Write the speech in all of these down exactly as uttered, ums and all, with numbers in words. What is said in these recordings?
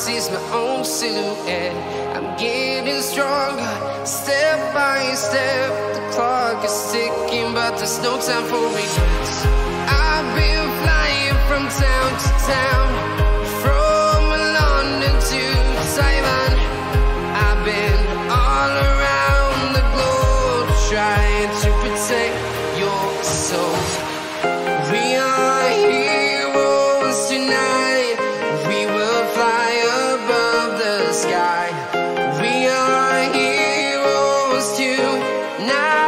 sees my own silhouette. I'm getting stronger, step by step. The clock is ticking, but there's no time for regrets. I've been flying from town to town, from London to Taiwan. I've been all around the globe, trying to protect your soul. We are heroes tonight. We will fly above the sky. We are heroes tonight.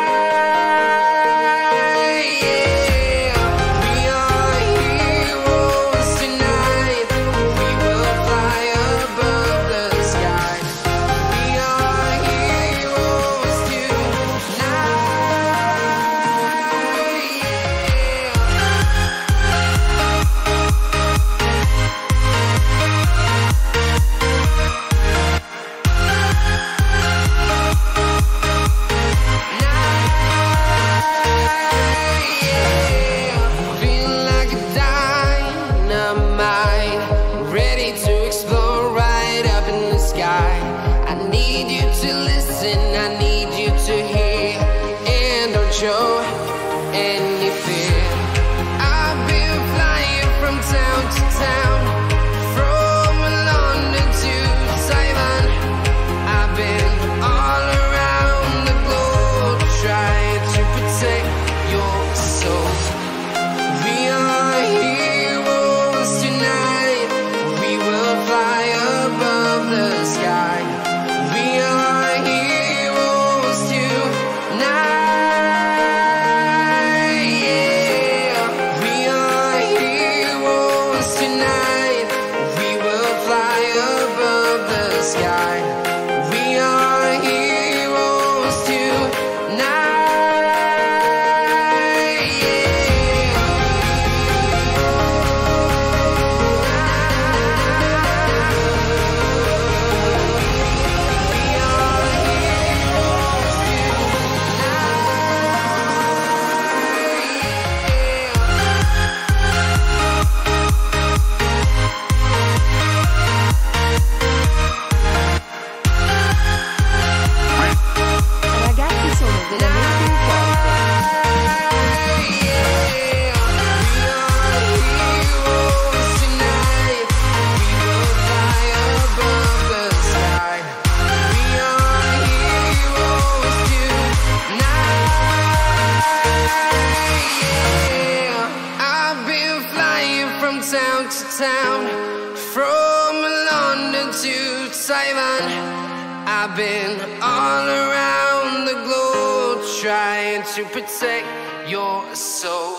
I've been all around the globe trying to protect your soul.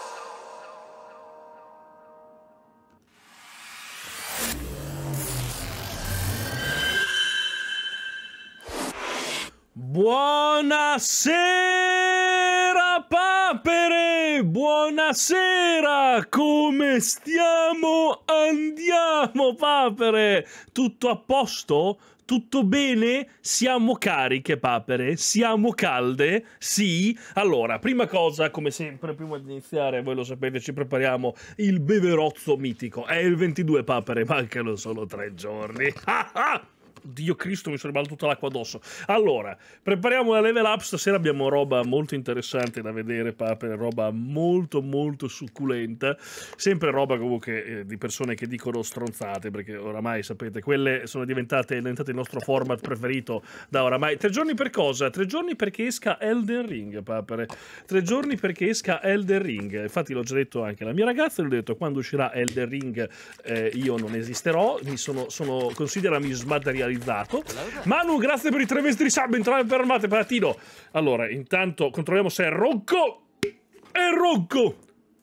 Buonasera papere, buonasera, come stiamo? Andiamo papere, tutto a posto? Tutto bene? Siamo cariche papere? Siamo calde? Sì? Allora, prima cosa, come sempre, prima di iniziare, voi lo sapete, ci prepariamo il beverozzo mitico. È il ventidue papere, mancano solo tre giorni. Dio Cristo, mi sono ribaltato tutta l'acqua addosso. Allora, prepariamo la level up. Stasera abbiamo roba molto interessante da vedere, papere, roba molto molto succulenta. Sempre roba comunque eh, di persone che dicono stronzate, perché oramai sapete, quelle sono diventate, diventate il nostro format preferito da oramai. Tre giorni per cosa? Tre giorni perché esca Elden Ring, papere. Tre giorni perché esca Elden Ring. Infatti l'ho già detto anche alla mia ragazza, gli ho detto quando uscirà Elden Ring eh, io non esisterò, mi sono, sono considerami smaterializzato. Manu, grazie per i tre mesi di sub, entrare per armate, patatino. Allora, intanto controlliamo se è ronco. È ronco.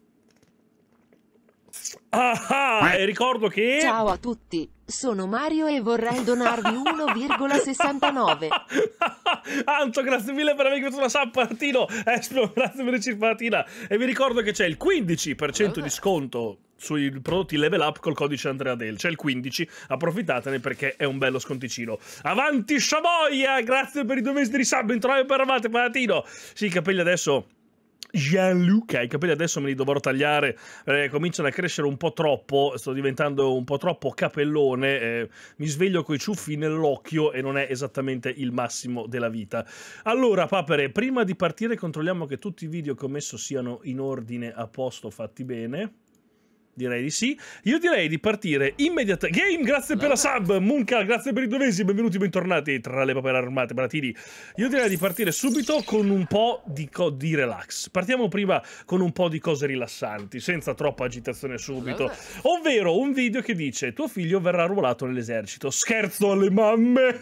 Ah, e ricordo che... Ciao a tutti, sono Mario e vorrei donarvi uno virgola sessantanove. Anto, grazie mille per avermi fatto una sub, patatino. Esplo, grazie per il patina. E vi ricordo che c'è il quindici per cento di sconto sui prodotti level up col codice AndreaDel. C'è il quindici, approfittatene perché è un bello sconticino. Avanti Sciaboia, grazie per i due mesi di sub, entrare per armate, patatino. Sì, i capelli adesso Gianluca, i capelli adesso me li dovrò tagliare, eh, cominciano a crescere un po' troppo, sto diventando un po' troppo capellone, eh, mi sveglio coi ciuffi nell'occhio e non è esattamente il massimo della vita. Allora, papere, prima di partire controlliamo che tutti i video che ho messo siano in ordine, a posto, fatti bene. Direi di sì. Io direi di partire immediatamente. Game, grazie per la sub. Munka, grazie per i due mesi. Benvenuti, bentornati tra le papere armate, Baratini. Io direi di partire subito con un po' di, di relax. Partiamo prima con un po' di cose rilassanti, senza troppa agitazione subito. Ovvero un video che dice: tuo figlio verrà arruolato nell'esercito. Scherzo alle mamme!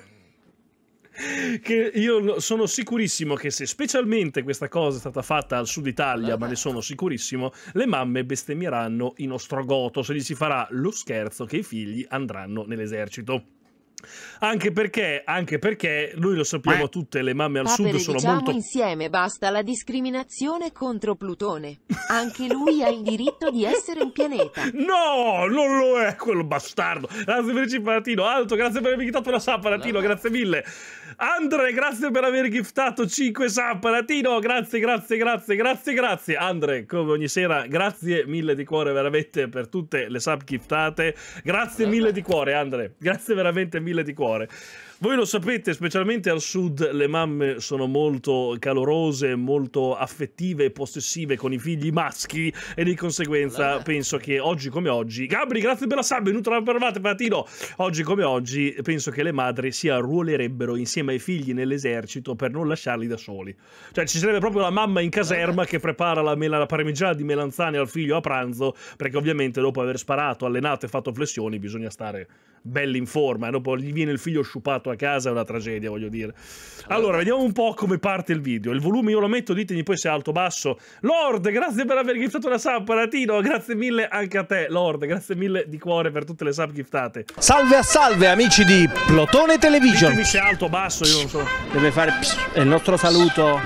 Che io sono sicurissimo che se specialmente questa cosa è stata fatta al sud Italia, ma ne sono sicurissimo, le mamme bestemmieranno in ostrogoto se gli si farà lo scherzo che i figli andranno nell'esercito. Anche perché, anche perché noi lo sappiamo tutte, le mamme al Papere, sud sono diciamo molto... insieme, basta la discriminazione contro Plutone. Anche lui ha il diritto di essere un pianeta. No, non lo è quello bastardo. Grazie per il ciparatino. Alto, grazie per aver giftato la sub, Paratino, grazie mille. Andre, grazie per aver giftato cinque sub, Paratino, grazie, grazie, grazie, grazie, grazie. Andre, come ogni sera, grazie mille di cuore veramente per tutte le sub giftate. Grazie mille di cuore, Andre. Grazie veramente mille di cuore. Voi lo sapete, specialmente al sud le mamme sono molto calorose, molto affettive e possessive con i figli maschi e di conseguenza penso che oggi come oggi... Gabri, grazie per la sub, venuto la pervate, Patino! Oggi come oggi penso che le madri si arruolerebbero insieme ai figli nell'esercito per non lasciarli da soli. Cioè ci sarebbe proprio la mamma in caserma che prepara la, la parmigiana di melanzane al figlio a pranzo, perché ovviamente dopo aver sparato, allenato e fatto flessioni bisogna stare belli in forma, e dopo gli viene il figlio sciupato a casa, è una tragedia, voglio dire. Allora, vediamo un po' come parte il video. Il volume io lo metto, ditemi poi se è alto o basso. Lord, grazie per aver giftato la sub, Paratino, grazie mille anche a te, Lord, grazie mille di cuore per tutte le sub giftate. Salve a salve, amici di Plotone Television. Ditemi se è alto o basso, io non so. Deve fare psh, è il nostro saluto.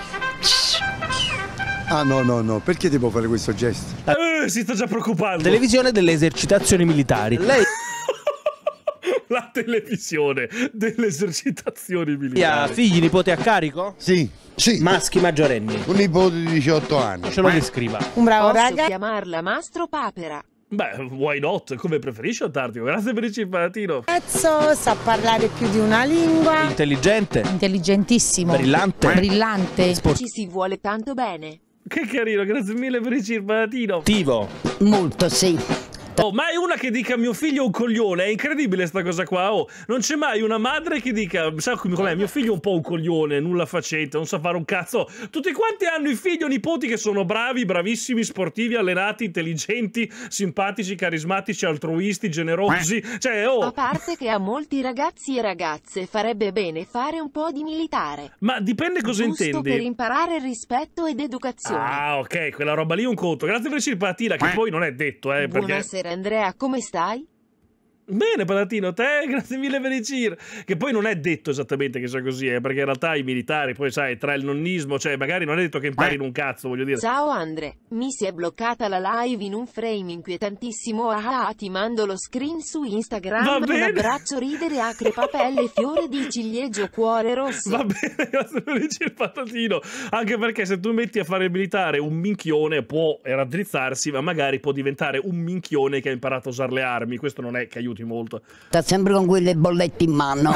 Ah no, no, no, perché devo fare questo gesto? Eh, si sta già preoccupando. Televisione delle esercitazioni militari. Lei la televisione delle esercitazioni militari. ha figli, nipoti a carico? Sì, sì. Maschi maggiorenni. Un nipote di diciotto anni. Ce lo descriva. Un bravo Posso raga. chiamarla Mastro Papera? Beh, why not? Come preferisci, Antartico? Grazie per il ciparatino. Cazzo, sa parlare più di una lingua. Intelligente. Intelligentissimo. Brillante. Brillante. Ci si vuole tanto bene. Che carino, grazie mille per il ciparatino. Attivo. Molto, sì. Oh, ma è una che dica mio figlio è un coglione, è incredibile sta cosa qua. Oh, non c'è mai una madre che dica, sa com'è, mio figlio è un po' un coglione, nulla facente, non sa fare un cazzo. Tutti quanti hanno i figli o nipoti che sono bravi, bravissimi, sportivi, allenati, intelligenti, simpatici, carismatici, altruisti, generosi. Cioè, oh. A parte che a molti ragazzi e ragazze farebbe bene fare un po' di militare. Ma dipende cosa Giusto intendi. per imparare rispetto ed educazione. Ah, ok, quella roba lì è un conto. Grazie per il cipatina, che poi non è detto, eh, perché... Buonasera Andrea, come stai? Bene, Palatino, te grazie mille per il C I R. Che poi non è detto esattamente che sia così, eh, perché in realtà i militari, poi sai, tra il nonnismo, cioè magari non è detto che imparino un cazzo, voglio dire. Ciao Andre, mi si è bloccata la live in un frame inquietantissimo. Ah, ah, ti mando lo screen su Instagram. Va Un bene. abbraccio, ridere, acre, papelle, fiore di ciliegio, cuore rosso. Va bene, grazie per il C I R, Patatino. Anche perché se tu metti a fare il militare un minchione può raddrizzarsi, ma magari può diventare un minchione che ha imparato a usare le armi. Questo non è che aiuti molto. Sta sempre con quelle bollette in mano.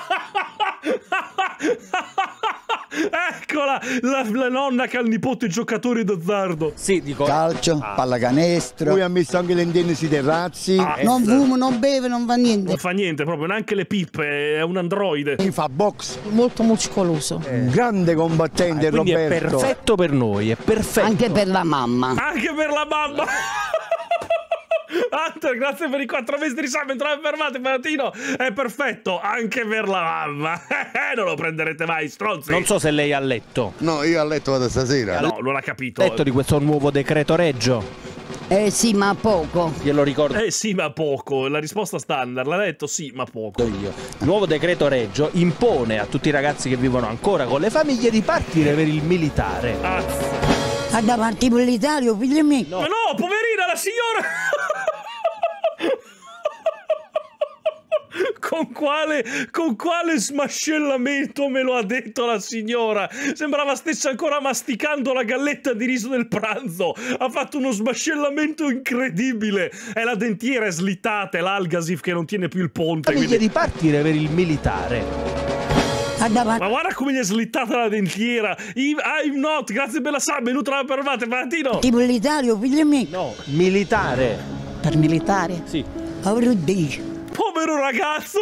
Eccola, la, la nonna che ha il nipote giocatore d'azzardo. Sì, dico. Calcio, pallacanestro. Poi ha messo anche le antenne sui terrazzi. Ah, Non fumo, non beve, non fa niente. non fa niente proprio, neanche le pippe, è un androide. Mi fa box. Molto muscoloso. Un grande combattente, Ah, quindi è Roberto. perfetto per noi, è perfetto. Anche per la mamma. Anche per la mamma. Hunter, grazie per i quattro mesi di risame, entrate fermate, Palatino. È perfetto, anche per la mamma. Non lo prenderete mai, stronzi. Non so se lei ha letto. No, io a letto vado stasera. No, non ha capito. Ha letto di questo nuovo decreto Reggio. Eh sì, ma poco. Glielo ricordo Eh sì, ma poco. La risposta standard, l'ha detto sì, ma poco. io. Il nuovo decreto Reggio impone a tutti i ragazzi che vivono ancora con le famiglie di partire per il militare. Ah, A da parti militari, figli miei. No. ma no, poverina la signora. con quale, con quale smascellamento me lo ha detto la signora? Sembrava stesse ancora masticando la galletta di riso del pranzo. Ha fatto uno smascellamento incredibile. È la dentiera è slittata, è l'Algasif che non tiene più il ponte. Famiglia Quindi... di partire per il militare. Ma guarda come gli è slittata la dentiera. I'm not, grazie per la sub, venuto la pervate, Valentino. Tipo militario, figlio mio. No, militare. Per militare? Sì. Avrò dici. Povero ragazzo.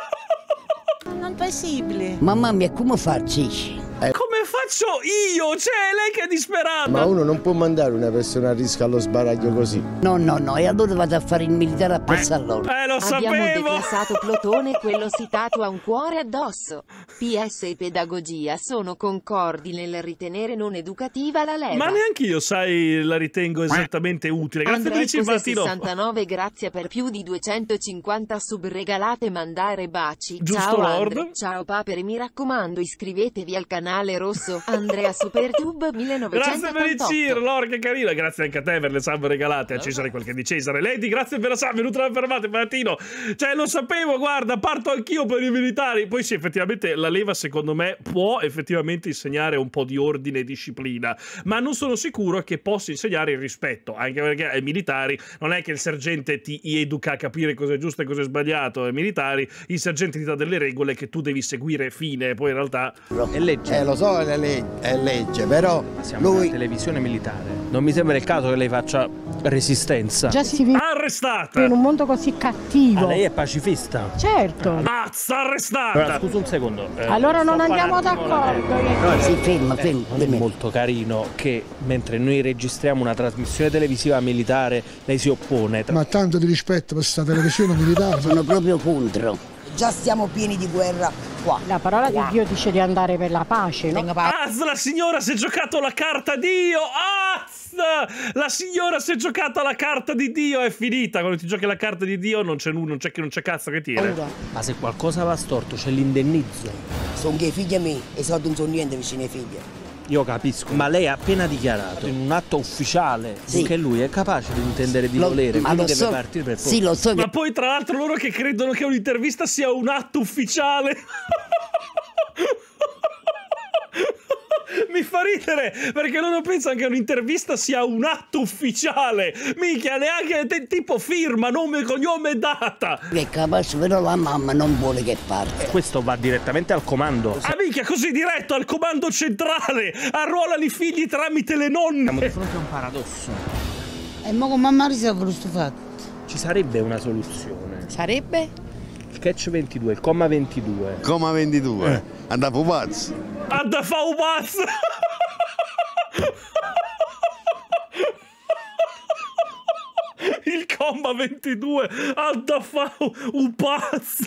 Non è possibile. Mamma mia, come faccio? Come faccio io? Cioè, lei che è disperata. Ma uno non può mandare una persona a rischio allo sbaraglio così. No, no, no, e allora vado a fare il militare a Passarloro. Eh, lo sapevo. Abbiamo declassato Plotone, quello si tatua un cuore addosso. P S e pedagogia sono concordi nel ritenere non educativa la leva. Ma neanche io, sai, la ritengo esattamente utile. Grazie per il cibatino. sessantanove, grazie per più di duecentocinquanta sub regalate, mandare baci. Giusto, Ciao Lord. Andre. Ciao papere, mi raccomando iscrivetevi al canale rosso Andrea Supertube millenovecentottantotto. Grazie per il Cir, Lord, che carino. Grazie anche a te per le sub regalate. A Cesare quel che di Cesare. Lady, grazie per la sub, venuta la fermata, Valentino. Cioè, lo sapevo, guarda, parto anch'io per i militari. Poi sì, effettivamente la leva secondo me può effettivamente insegnare un po' di ordine e disciplina, ma non sono sicuro che possa insegnare il rispetto, anche perché ai militari non è che il sergente ti educa a capire cosa è giusto e cosa è sbagliato. Ai militari il sergente ti dà delle regole che tu devi seguire fine, poi in realtà è legge. Eh, lo so, è, le è legge, però Ma siamo lui... una televisione militare. Non mi sembra il caso che lei faccia resistenza. Già si vive arrestata. in un mondo così cattivo. Ah, lei è pacifista? Certo. Mazza, arrestata. Allora, scusa un secondo. Eh, Allora non stoppa andiamo un attimo la- d'accordo. No, si ferma, Eh, ferma. non è molto carino che mentre noi registriamo una trasmissione televisiva militare lei si oppone. Ma tanto di rispetto per questa televisione militare. Sono proprio contro. Già stiamo pieni di guerra qua. La parola di Dio dice di andare per la pace, no? Az, la signora si è giocato la carta Dio. Az, la signora si è giocata la carta di Dio. È finita. Quando ti giochi la carta di Dio non c'è nulla, non c'è che non c'è cazzo che tira. Ma se qualcosa va storto c'è l'indennizzo. Sono che i figli a me, e i soldi non sono niente vicino ai figli. Io capisco, ma lei ha appena dichiarato in un atto ufficiale Sì. che lui è capace di intendere di Lo- volere, ma quindi lo deve so- partire per Sì, lo so Ma che... poi tra l'altro loro che credono che un'intervista sia un atto ufficiale. Mi fa ridere perché loro pensano che un'intervista sia un atto ufficiale. Minchia, neanche te, tipo firma, nome, cognome e data. È capace, però la mamma non vuole che parte. Questo va direttamente al comando. Ah, minchia, così diretto al comando centrale. Arruolano i figli tramite le nonne. Siamo di fronte a un paradosso. E mo con mamma risolve questo fatto. Ci sarebbe una soluzione. Sarebbe? Sketch ventidue, il comma ventidue. Coma ventidue. Eh. Andavo pazzo. A da fa un pazzo. Il comma ventidue a da fa un pazzo.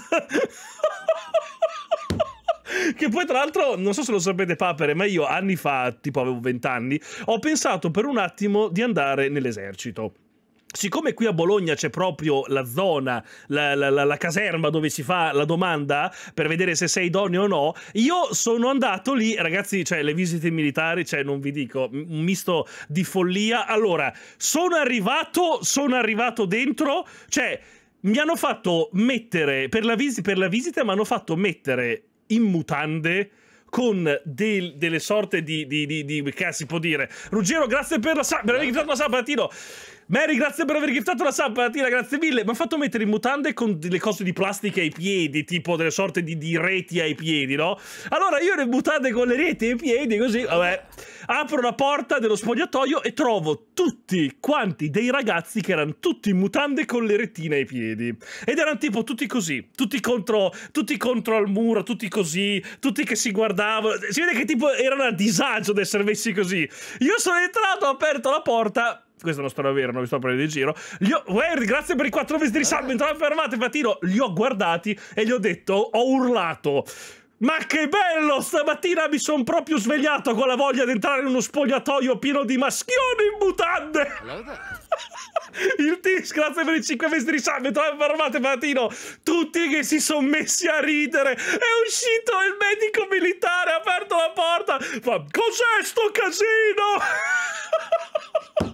Che poi tra l'altro, non so se lo sapete papere, ma io anni fa, tipo avevo vent'anni, ho pensato per un attimo di andare nell'esercito. Siccome qui a Bologna c'è proprio la zona, la, la, la, la caserma dove si fa la domanda per vedere se sei idoneo o no, io sono andato lì, ragazzi, cioè le visite militari, cioè non vi dico, un misto di follia. Allora, sono arrivato, sono arrivato dentro, cioè mi hanno fatto mettere, per la, vis per la visita mi hanno fatto mettere in mutande con del, delle sorte di, di, di, di, che si può dire. Ruggero, grazie per la sub, per aver giftato la sub, Latino. Mary, grazie per aver giftato la sub, Latino, grazie mille. Mi ha fatto mettere in mutande con delle cose di plastica ai piedi, tipo delle sorte di, di reti ai piedi, no? Allora io le mutande con le reti ai piedi, così, vabbè. Apro la porta dello spogliatoio e trovo tutti quanti dei ragazzi che erano tutti in mutande con le retine ai piedi. Ed erano tipo tutti così, tutti contro, tutti contro al muro, tutti così, tutti che si guardavano. Si vede che tipo erano a disagio di essere messi così. Io sono entrato, ho aperto la porta. Questa è una storia vera, non vi sto prendendo in giro. Gli ho... Guardi, grazie per i quattro mesi di salve. Entrate, fermate, Fatino. Li ho guardati e gli ho detto, ho urlato: ma che bello, stamattina mi sono proprio svegliato con la voglia di entrare in uno spogliatoio pieno di maschioni in mutande. Il Tis, grazie per i cinque mesi di salve. Fermate, Fatino. Tutti che si sono messi a ridere. È uscito il medico militare, ha aperto la porta, fa: cos'è sto casino?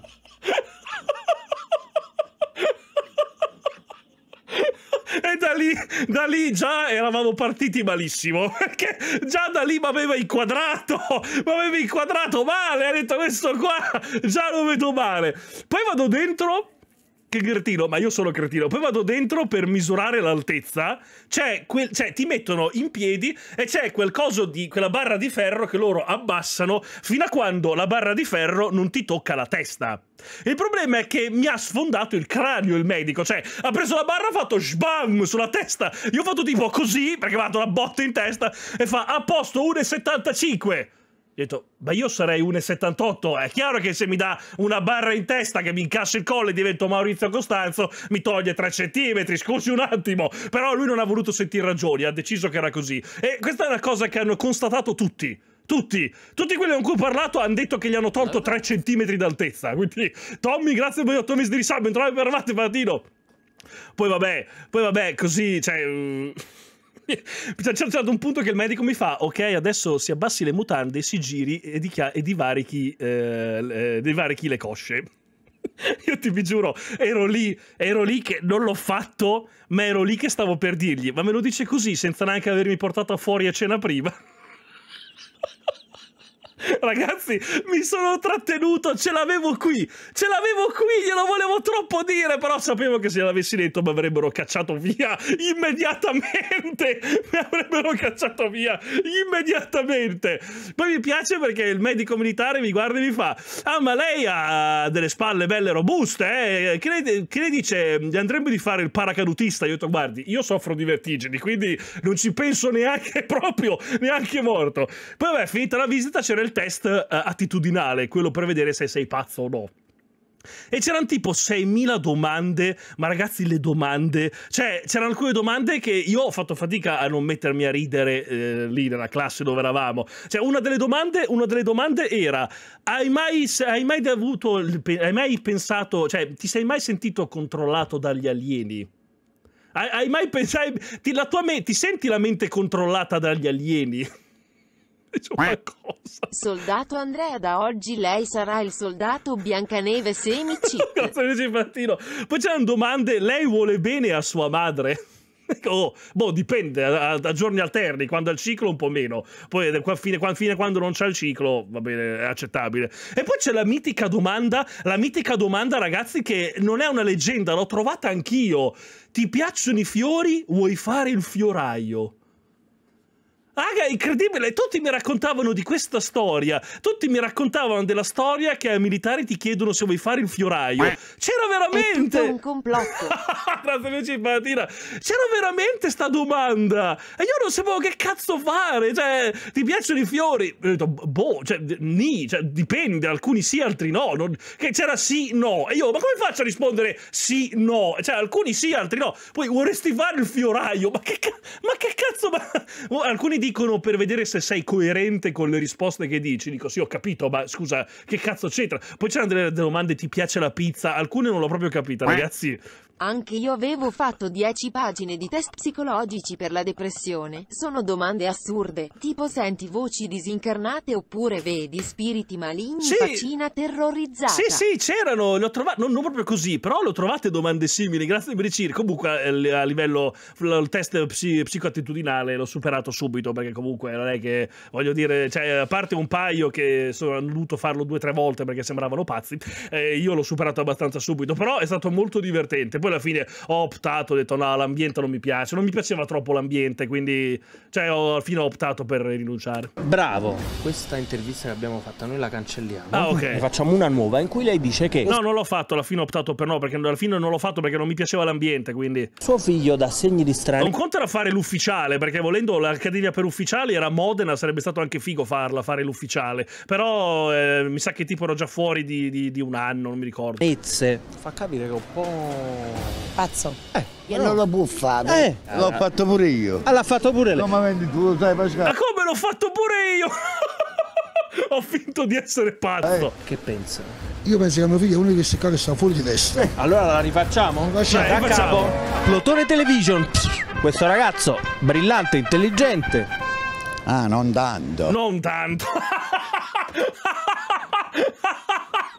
E da lì da lì già eravamo partiti malissimo, perché già da lì mi aveva inquadrato, mi aveva inquadrato male, ha detto questo qua, già lo vedo male. Poi vado dentro, che cretino, ma io sono cretino, poi vado dentro per misurare l'altezza, c'è quel, cioè ti mettono in piedi e c'è quel coso di, quella barra di ferro che loro abbassano fino a quando la barra di ferro non ti tocca la testa. Il problema è che mi ha sfondato il cranio il medico, cioè ha preso la barra, ha fatto sbam sulla testa, io ho fatto tipo così, perché mi ha dato una botta in testa, e fa a posto uno e settantacinque. Ho detto, ma io sarei uno e settantotto, è chiaro che se mi dà una barra in testa che mi incassa il collo e divento Maurizio Costanzo, mi toglie tre centimetri, scusi un attimo. Però lui non ha voluto sentire ragioni, ha deciso che era così. E questa è una cosa che hanno constatato tutti. Tutti, tutti quelli con cui ho parlato hanno detto che gli hanno tolto tre centimetri d'altezza. Quindi, Tommy, grazie per Tommy Sdrisabbe, non trovi per Matti Palatino. Poi vabbè, poi vabbè, così, cioè... Uh... C'è stato un punto che il medico mi fa, ok, adesso si abbassi le mutande, si giri e, dichia- e divarichi, eh, divarichi le cosce. Io ti vi giuro, ero lì, ero lì che non l'ho fatto, ma ero lì che stavo per dirgli, ma me lo dice così senza neanche avermi portato fuori a cena prima. Ragazzi, mi sono trattenuto, ce l'avevo qui, ce l'avevo qui, glielo volevo troppo dire, però sapevo che se l'avessi detto mi avrebbero cacciato via immediatamente, mi avrebbero cacciato via immediatamente. Poi mi piace perché il medico militare mi guarda e mi fa, ah ma lei ha delle spalle belle robuste, eh? Che ne, che ne dice, andrebbe di fare il paracadutista? Io ho detto, guardi, io soffro di vertigini, quindi non ci penso neanche proprio, neanche morto. Poi vabbè, finita la visita c'era il test uh, attitudinale, quello per vedere se sei pazzo o no. E c'erano tipo seimila domande, ma ragazzi le domande, cioè c'erano alcune domande che io ho fatto fatica a non mettermi a ridere eh, lì nella classe dove eravamo. Cioè una delle domande, una delle domande era, hai mai, hai mai avuto, hai mai pensato, cioè ti sei mai sentito controllato dagli alieni? Hai, hai mai pensato, ti, la tua mente, ti senti la mente controllata dagli alieni? Soldato Andrea, da oggi lei sarà il soldato Biancaneve semi-cheat. Poi c'erano domande, lei vuole bene a sua madre? Oh, boh, dipende, a, a giorni alterni, quando ha il ciclo un po' meno, poi qua, fine, qua, fine quando non c'ha il ciclo, va bene, è accettabile. E poi c'è la mitica domanda, la mitica domanda ragazzi che non è una leggenda, l'ho trovata anch'io. Ti piacciono i fiori? Vuoi fare il fioraio? Raga, incredibile, tutti mi raccontavano di questa storia, tutti mi raccontavano della storia che ai militari ti chiedono se vuoi fare il fioraio. C'era veramente... È tutto un complotto. C'era veramente sta domanda e io non sapevo che cazzo fare, cioè, ti piacciono i fiori? Ho detto, boh, cioè, ni, cioè, dipende, alcuni sì, altri no, non... che c'era sì, no, e io, ma come faccio a rispondere sì, no? Cioè, alcuni sì, altri no, poi vorresti fare il fioraio, ma che, ca... ma che cazzo, ma... alcuni dicono per vedere se sei coerente con le risposte che dici. Dico sì, ho capito, ma scusa, che cazzo c'entra? Poi c'erano delle domande, ti piace la pizza? Alcune non l'ho proprio capita, ragazzi. Anche io avevo fatto dieci pagine di test psicologici per la depressione. Sono domande assurde, tipo senti voci disincarnate oppure vedi spiriti maligni, sì, faccina terrorizzata. Sì, sì, c'erano, le ho trovate, non, non proprio così, però le ho trovate domande simili, grazie per il comunque a livello, il test psi, psicoattitudinale l'ho superato subito, perché comunque non è che, voglio dire, cioè, a parte un paio che sono, hanno dovuto farlo due o tre volte perché sembravano pazzi, eh, io l'ho superato abbastanza subito, però è stato molto divertente. Poi alla fine ho optato, ho detto no, l'ambiente non mi piace, non mi piaceva troppo l'ambiente, quindi cioè ho, alla fine ho optato per rinunciare. Bravo. Questa intervista che abbiamo fatto noi la cancelliamo. Ah, ok. Ne facciamo una nuova in cui lei dice che no, non l'ho fatto, alla fine ho optato per no, perché alla fine non l'ho fatto perché non mi piaceva l'ambiente, quindi suo figlio dà segni di strano. Un conto era fare l'ufficiale, perché volendo l'accademia per ufficiali era a Modena, sarebbe stato anche figo farla, fare l'ufficiale, però eh, mi sa che tipo ero già fuori di, di, di un anno, non mi ricordo. Ezze fa capire che è un po' pazzo. Eh, io non l'ho buffato. Eh, l'ho allora. fatto pure io. Ah, l'ha fatto pure lei. Ma tu lo sai, Pasquale? Ma come l'ho fatto pure io? Ho finto di essere pazzo. Eh. Che pensa? Io penso che mio figlio è uno di questi qua che sta fuori di testa. Eh. Allora la rifacciamo? Facciamo. Da capo. Plotone Television. Questo ragazzo brillante, intelligente. Ah, non tanto. Non tanto.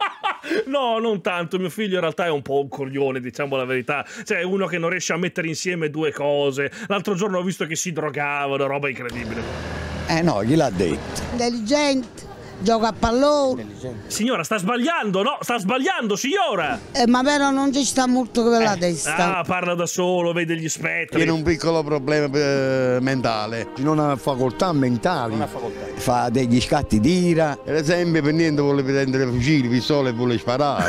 No, non tanto. Mio figlio in realtà è un po' un coglione, diciamo la verità. Cioè, è uno che non riesce a mettere insieme due cose. L'altro giorno ho visto che si drogava, una roba incredibile. Eh no, chi l'ha detto? Intelligente, gioca a pallone. Signora, sta sbagliando, no? Sta sbagliando, signora! Eh, ma però non ci sta molto per la Eh, testa. Ah, parla da solo, vede gli spettri. Tiene un piccolo problema eh, mentale. Non ha facoltà mentali. Non ha facoltà. Fa degli scatti d'ira. Per esempio, per niente vuole prendere fucili, pistole e vuole sparare.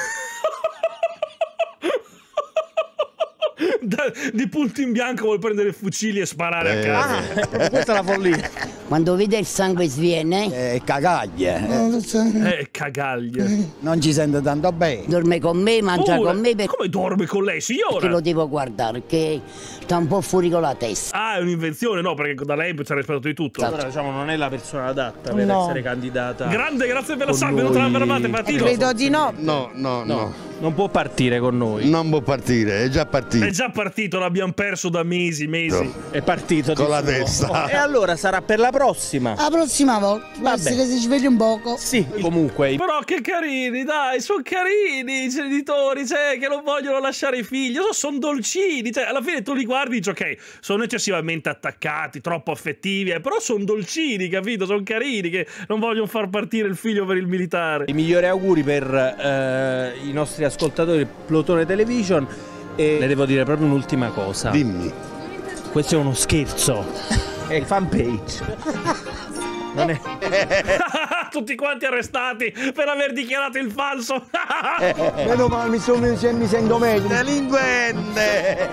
Da- di punto in bianco vuol prendere fucili e sparare Eh. a casa. Ah, questa è la follia. Quando vede il sangue sviene, È cagaglia. eh. Eh, cagaglie. Non ci sente tanto bene. dorme con me, mangia Pure. con me perché Come dorme con lei, signora? lo devo guardare, che sta un po' fuori con la testa. Ah, è un'invenzione, no, perché da lei c'è rispetto di tutto. Allora, diciamo, non è la persona adatta per No. essere candidata. Grande, grazie per la Con salve, non te noi- l'avevate Martino. Credo di no. No, no, no, No, non può partire con noi. non può partire, è già partito. È già partito, l'abbiamo perso da mesi, mesi. No. È partito Con di la suo. testa. E allora sarà per la prossima. La prossima volta, basta che si svegli un poco. Sì, comunque. Però che carini, dai, sono carini i genitori, cioè, che non vogliono lasciare i figli. Sono dolcini, cioè, alla fine tu li guardi e dici, ok, sono eccessivamente attaccati, troppo affettivi, eh, però sono dolcini, capito? Sono carini, che non vogliono far partire il figlio per il militare. I migliori auguri per eh, i nostri ascoltatori Plotone Television. E le devo dire proprio un'ultima cosa. Dimmi. Questo è uno scherzo. È fanpage. Non è... Tutti quanti arrestati per aver dichiarato il falso. Meno male, mi, sono, mi sento meglio. Delinquente!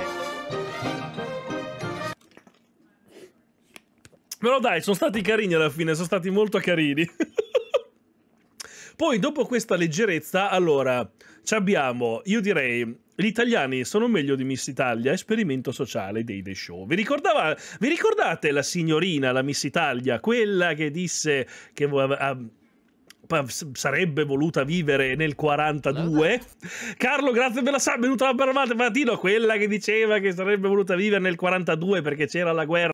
Però dai, sono stati carini alla fine, sono stati molto carini. Poi, dopo questa leggerezza, allora, ci abbiamo, io direi, gli italiani sono meglio di Miss Italia, esperimento sociale dei The Show. Vi, ricordava, vi ricordate la signorina, la Miss Italia, quella che disse che uh, sarebbe voluta vivere nel quarantadue? Carlo, grazie per la sub, venuta la Martino, quella che diceva che sarebbe voluta vivere nel quarantadue perché c'era la guerra.